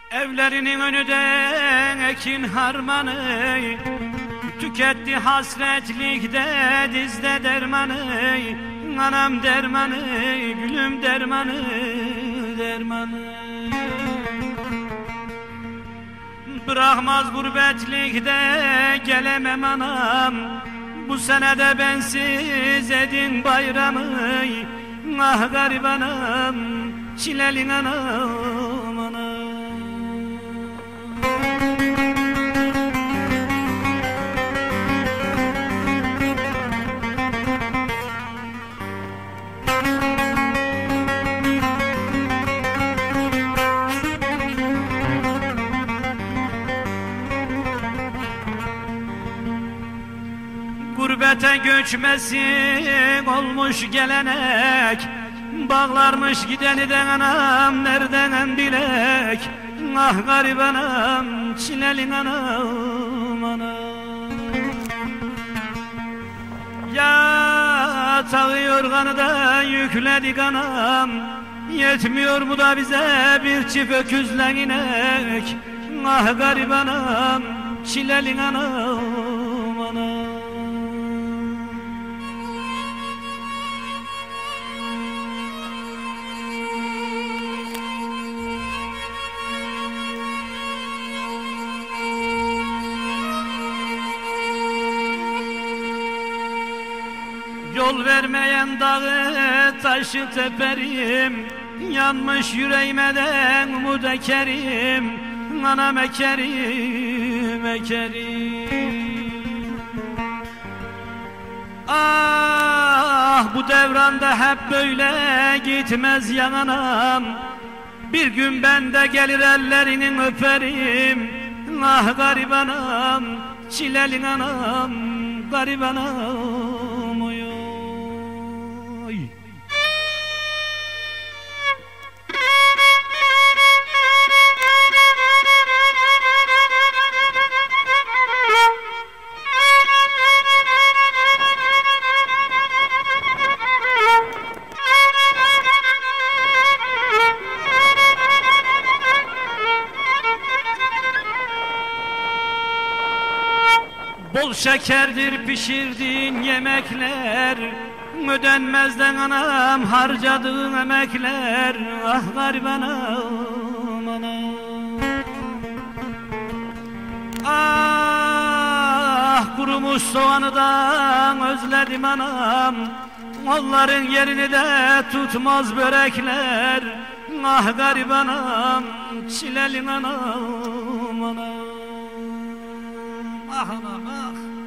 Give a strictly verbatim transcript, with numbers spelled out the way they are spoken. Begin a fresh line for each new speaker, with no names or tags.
Evlerinin önünden ekin harmanı, tüketti hasretlikte dizde dermanı. Anam dermanı, gülüm dermanı, dermanı. Bırakmaz gurbetlikte gelemem anam, bu senede bensiz edin bayramı. Ah garibanım, çilelin anam anam. Gurbete göçmesi olmuş gelenek, bağlarmış gideni de anam nereden bilek. Ah garibanım, çilelin anam anam. Yatağı yorganı da yükledik anam, yetmiyor mu da bize bir çift öküzle inek. Ah garibanım, çilelin anam anam. Yol vermeyen dağı taşı teperim, yanmış yüreğimeden umut ekerim. Anam ekerim, ekerim. Ah bu devranda hep böyle gitmez ya anam, bir gün ben de gelir ellerinin öperim. Ah garibanım, çilelin anam, garibanım oy. Bol şekerdir pişirdiğin yemekler, ödenmezden anam harcadığın emekler. Ah garibanım anam. Ah kurumuş soğanı da özledim anam, onların yerini de tutmaz börekler. Ah garibanım, çilelin anam anam. Ah anam ah.